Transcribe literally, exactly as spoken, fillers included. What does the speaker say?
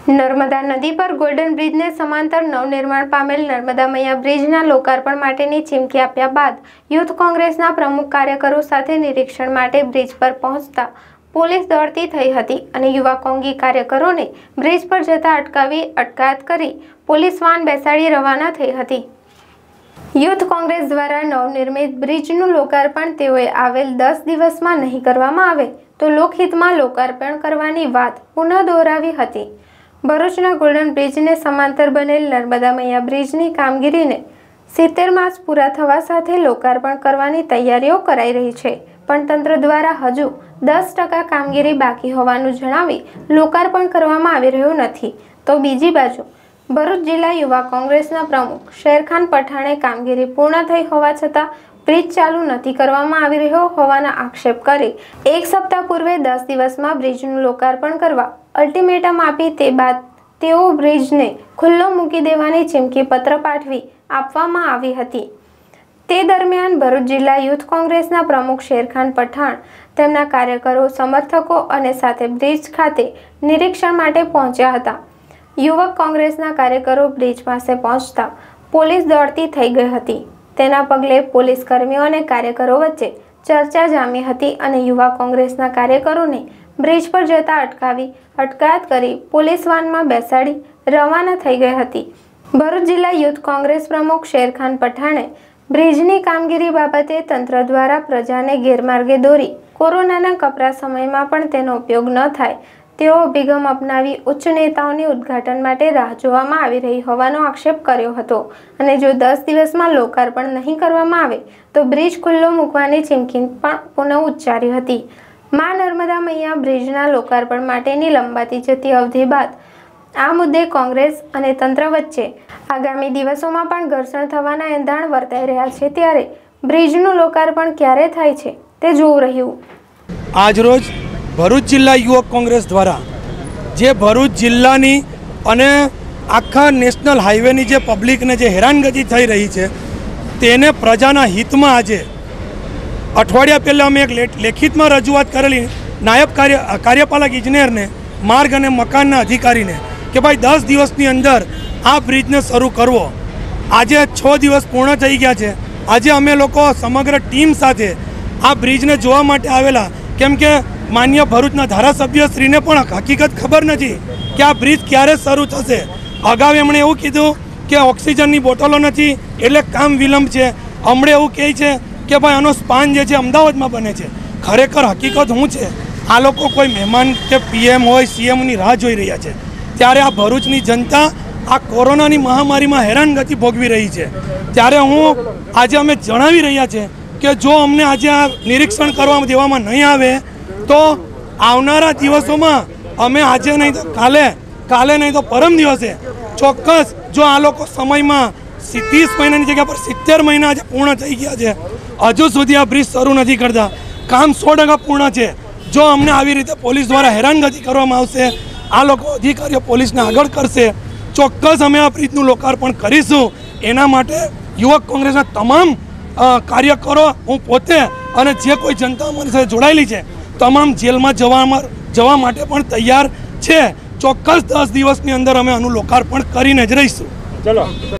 નર્મદા નદી પર ગોલ્ડન બ્રિજને સમાંતર નવનિર્માણ પામેલ નર્મદા મૈયા બ્રિજના લોકાર્પણ માટેની ચીમકી આપ્યા બાદ યુથ કોંગ્રેસના પ્રમુખ કાર્યકરો સાથે નિરીક્ષણ માટે બ્રિજ પર પહોંચતા પોલીસ દોડતી થઈ હતી અને યુવા કોંગી કાર્યકરોને બ્રિજ પર જતા અટકાવી અટકાયત કરી પોલીસ વાન બેસાડી રવાના થઈ હતી। યુથ કોંગ્રેસ દ્વારા નવનિર્મિત બ્રિજનું લોકાર્પણ તેઓએ આવેલ દસ દિવસમાં નહીં કરવામાં આવે તો લોકહિતમાં લોકાર્પણ કરવાની વાત પુનઃ દોહરાવી હતી। ભરૂચના ગોલ્ડન બ્રિજને સમાંતર બનેલ નર્મદા મૈયા બ્રિજની કામગીરીને સિત્તેર માસ પૂરા થવા સાથે લોકાર્પણ કરવાની તૈયારીઓ કરાઈ રહી છે, પણ તંત્ર દ્વારા હજુ દસ ટકા કામગીરી બાકી હોવાનું જણાવી લોકાર્પણ કરવામાં આવી રહ્યું નથી। તો બીજી બાજુ ભરૂચ જિલ્લા યુવા કોંગ્રેસના પ્રમુખ શેરખાન પઠાણે કામગીરી પૂર્ણ થઈ હોવા છતાં બ્રિજ ચાલુ નથી કરવામાં આવી રહ્યો હોવાના આક્ષેપ કરી એક સપ્તાહ પૂર્વે દસ દિવસમાં બ્રિજનું લોકાર્પણ કરવા અલ્ટિમેટમ આપી તે બાદ તેઓ બ્રિજને ખુલ્લો મૂકી દેવાની ચીમકી પત્ર પાઠવી આપવામાં આવી હતી। તે દરમિયાન ભરૂચ જિલ્લા યુથ કોંગ્રેસના પ્રમુખ શેરખાન પઠાણ તેમના કાર્યકરો સમર્થકો અને સાથે બ્રિજ ખાતે નિરીક્ષણ માટે પહોંચ્યા હતા। યુવક કોંગ્રેસના કાર્યકરો બ્રિજ પાસે પહોંચતા પોલીસ દોડતી થઈ ગઈ હતી। તેના પગલે પોલીસ કર્મીઓ અને કાર્યકરો વચ્ચે ચર્ચા જામી હતી અને યુવા કોંગ્રેસના કાર્યકરોને બ્રિજ પર જતા અટકાવી અટકાયત કરી પોલીસ વાનમાં બેસાડી રવાના થઈ ગઈ હતી। ભરૂચ જિલ્લા યુથ કોંગ્રેસ પ્રમુખ શેરખાન પઠાણે બ્રિજની કામગીરી બાબતે તંત્ર દ્વારા પ્રજાને ગેરમાર્ગે દોરી કોરોનાના કપરા સમયમાં પણ તેનો ઉપયોગ ન થાય તેવો અભિગમ અપનાવી ઉચ્ચ નેતાઓની ઉદ્ઘાટન માટે રાહ જોવામાં આવી રહી હોવાનો આક્ષેપ કર્યો હતો અને જો દસ દિવસમાં લોકાર્પણ નહીં કરવામાં આવે તો બ્રિજ ખુલ્લો મૂકવાની ચીમકી પણ પુનઃ ઉચ્ચારી હતી। મા નર્મદા મૈયા બ્રિજના લોકાર્પણ માટેની લંબાતી જતી અવધિ બાદ આ મુદ્દે કોંગ્રેસ અને તંત્ર વચ્ચે આગામી દિવસોમાં પણ ઘર્ષણ થવાના એંધાણ વર્તાઈ રહ્યા છે, ત્યારે બ્રિજનું લોકાર્પણ ક્યારે થાય છે તે જોવું રહ્યું। આજરોજ ભરૂચ જિલ્લા યુવક કોંગ્રેસ દ્વારા જે ભરૂચ જિલ્લાની અને આખા નેશનલ હાઈવેની જે પબ્લિકને જે હેરાનગતિ થઈ રહી છે તેને પ્રજાના હિતમાં આજે અઠવાડિયા પહેલાં અમે એક લેખિતમાં રજૂઆત કરેલી નાયબ કાર્ય કાર્યપાલક ઇજનેરને માર્ગ અને મકાનના અધિકારીને કે ભાઈ દસ દિવસની અંદર આ બ્રિજને શરૂ કરવો। આજે છ દિવસ પૂર્ણ થઈ ગયા છે। આજે અમે લોકો સમગ્ર ટીમ સાથે આ બ્રિજને જોવા માટે આવેલા, કેમ કે માન્ય ભરૂચના ધારાસભ્યશ્રીને પણ હકીકત ખબર નથી કે આ બ્રિજ ક્યારે શરૂ થશે। અગાઉ એમણે એવું કીધું કે ઓક્સિજનની બોટલો નથી એટલે કામ વિલંબ છે, હમણાં એવું કહે છે કે ભાઈ આનો સ્પાન જે છે અમદાવાદમાં બને છે। ખરેખર હકીકત શું છે? આ લોકો કોઈ મહેમાન કે પીએમ હોય સીએમની રાહ જોઈ રહ્યા છે, ત્યારે આ ભરૂચની જનતા આ કોરોનાની મહામારીમાં હેરાનગતિ ભોગવી રહી છે। ત્યારે હું આજે અમે જણાવી રહ્યા છે કે જો અમને આજે આ નિરીક્ષણ કરવા દેવામાં નહીં આવે તો આવનારા દિવસોમાં અમે આજે નહીં તો કાલે કાલે નહીં તો પરમ દિવસે ચોક્કસ જો આ લોકો સમયમાં ત્રીસ મહિનાની જગ્યા પર સિત્તેર મહિના આજે પૂર્ણ થઈ ગયા છે, હજુ સુધી આ બ્રિજ શરૂ નથી કરતા, કામ સો ટકા પૂર્ણ છે। જો અમને આવી રીતે પોલીસ દ્વારા હેરાનગતિ કરવામાં આવશે, આ લોકો અધિકારીઓ પોલીસને આગળ કરશે, ચોક્કસ અમે આ બ્રિજનું લોકાર્પણ કરીશું। એના માટે યુવક કોંગ્રેસના તમામ કાર્યકરો, હું પોતે અને જે કોઈ જનતા અમારી સાથે જોડાયેલી છે તમામ જેલમાં જવા જવા માટે પણ તૈયાર છે। ચોક્કસ દસ દિવસની અંદર અમે આનું લોકાર્પણ કરીને જ રહીશું। ચલો।